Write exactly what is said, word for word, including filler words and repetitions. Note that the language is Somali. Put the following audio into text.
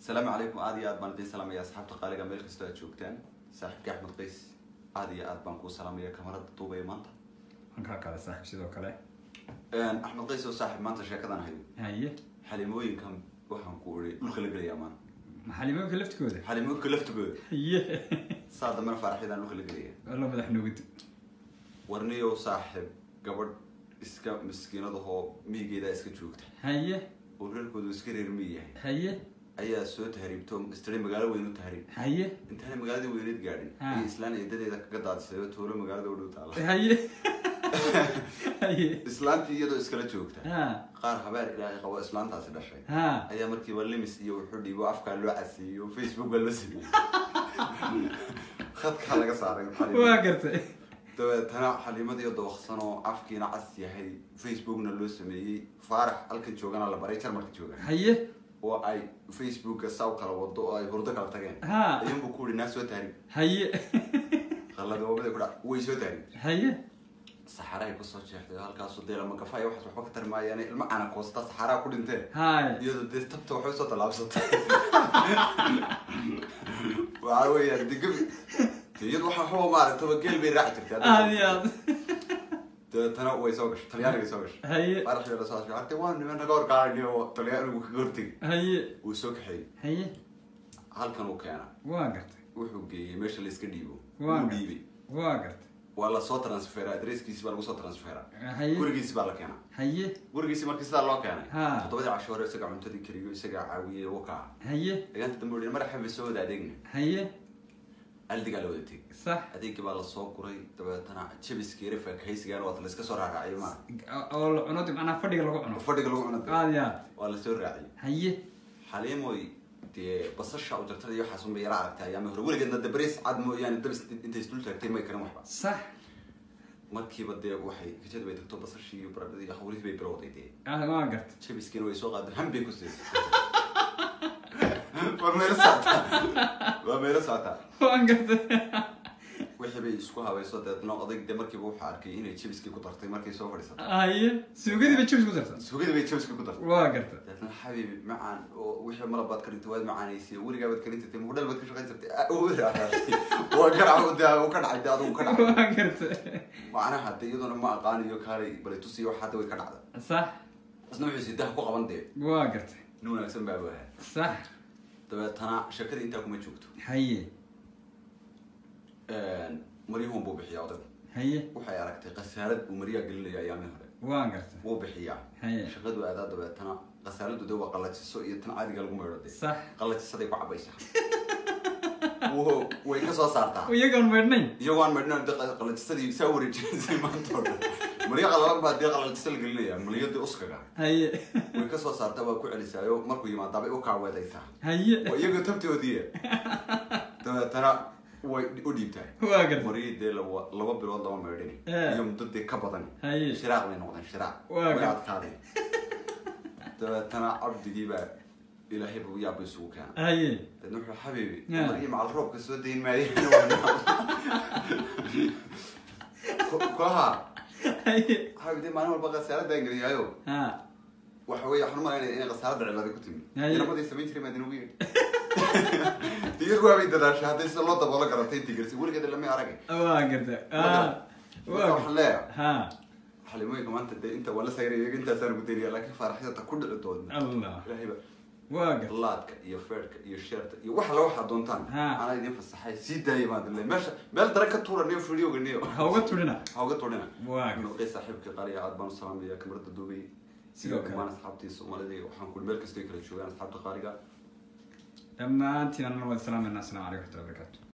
السلام عليكم عادي أد بندي سلام يا أصحاب تقاليد أمريكا استوى شوكتان صاحب أحمد قيس عادي أد بنكو سلام يا كاميرا طوبة مانتا هنكا كلا صاحب شدو كلا أحمد قيس وصاحب مانتا شاكدان هيو هاي حليموينكا waxaan ku uri dhulka la galaya maan حليموينكا laftkooda حليموينكا laftigooda haye saada mar farxidaan dhulka la galaya wala madax nugud warniyo saaxib gabadh iska miskiinada oo miigeeda iska joogta haye oo reerkoodu iska reer miyahay haye ayaa soo tahriibto istri magaalo weyn u tahriib haye inta magaalada weyneed gaadhin ay islaan eedadeeda kaga daadsay oo toolo magaalada u dhow taala haye haye islaantii iyadoo iskala joogta qaar habeer ilaahay qabo islaantaasi dhashay ayaa markii walimis iyo wuxuu dhiibo afka loo casiyo Facebook la sameeyay khadka laga saaray waa gartay dabeetana xaliimadii dooqsan oo afkiina cas yahay Facebookna loo sameeyay faarax halka joogana la baray jarmalka jooga haye oo ay Facebook saw kala wado oo ay hurdo kala tageen ayuu ku kuri naas soo taari haye qalad oo bada ku dhac way soo taari haye saxaray ku soo jeexday halkaas oo deela ma kafay wax waxba ka tarmaayeen ilma ana koosta saxara ku dhintay haay iyadoo desktop waxay soo talaabsatay waa weeyaan digib iyadoo waxa xoo maaragtay geel bay raac jirtay aad aad تنا ويسوقش طليان يسوقش هي أروح إلى صاحبي عرفتي وين من نقول قاعد يو طليان وكورتي هي وسوق حي هي هل كانوا كأنا واقرت وحقي مش اللي سكديبو واقرت واقرت ولا صوت ترانسفير أدريس كيس بالو صوت ترانسفير هي ورقيس بالك أنا هي ورقيس ما كيس الله كأنا ها طبعا عشرة سجع من تدي كريو سجع عوية وقع هي أنت تمرين ما راح بالسود أدينا هي قلدي قالوا دتي صح هذيك بقى الصوت كوري تبع تنا تشبس كيرف كيس جار وقت لسه كسر راعي ما أو عنود أنا فدي قلقو عنود فدي قلقو عنود آه يا ولا سر راعي هي حليموي دي بس الشعب جرتها دي حاسون بيرعى بتاعي يعني هو اللي قلنا دبريس عدمو يعني دبس أنت يستلت كتير ما يكرم واحد صح مركي بدي وحي كتير بيتكتب بس الشيء وبرد دي خوري بيبرودي دي آه ما قلت تشبس كانوا يسوق هذا هم بيكوسي ومير ساعتها ومير ساعتها وانقلت wixii bay isku habayso dadna adag de markii uu xarkay inay chibiski ku dartay markii soo fadhiisatay aye suugadii bay chibiski ku dartay suugadii bay chibiski ku dartay waa gartay dadna xabiibi macaan oo wixii malabaad karinta waad macaanaysiin wariga baad karintay mudal baad ka shaqaysatay oo raacay waa garaac daa uu ka dhacay daa uu ka dhacay waa gartay macnaha hadda iyaduna ma aqaaniyo kaalay balay tusi wax hadda way ka dhacday sax asna wixii sidaa ku qaban dee waa gartay nuuna agsan baa waa sax dabeetana shakada inta kuma joogto haye مريهم بو بحيا ودب هي وحي aragtay qasaalad uu mariya gelinaya ayaamii hore waan gartay wuu bixiya shaqadu aadaad dabeetana qasaaladu dad waa qalajiso iyo tan caadiga lagu meeroday sax qalajisaday ku cabaysa wuu way ka soo saartaa iyagoon meednayn iyagoon meednayn qalajisadii soo wareejisay maanta mariya qalab baa dee qalajisal gelinaya maliyada uskaga haye way ka soo saartaa waa ku celisaayo markuu yimaado bay u kaaweedaysaa haye waa iyaga tabtoodii dabeetana way u dhiibtay waa gartay mariid de laba laba bilood laba meedin iyo muddo ka badan shiraaq way noqdeen shiraaq way adkaadeen dabeetana abdigii baa ilaahay buu yaab isugu keenay haye dadna wuxuu xabiibi mariid macal roobka soo deyn maayeen kooha haye xabiibi maalin walba qasaalada ingiriyayo ha waxa weeye waxaan malaynayaa inay qasaalada cilada ku timi inamadii samayn jiray maadina weyn دير وابي دراش هذا يسلو دبولا قرتين تجلس يقول كذا لما يعرق اه قرده اه وحلا ها حليموينكا ما انت انت ولا سيري انت سنه بديري لكن فرحتها كل الدود الله رهيبه واقف اللاتك يا فرك يا شيرت يا وحلا وحا دونتان انا يدين في الصحه سي دايما اللي ماشي مال درك تور نيو فيديو غنيو هاوغا تورنا هاوغا تورنا واقف نقي صاحبك قريه عاد بان سلام يا كاميرا دبي سيدو كمان اصحابتي الصوماليه waxaan ku meel kasta kala joogan asxaabta qaariga أما أنت أنا نود السلام الناس عليكم ورحمة الله وبركاته.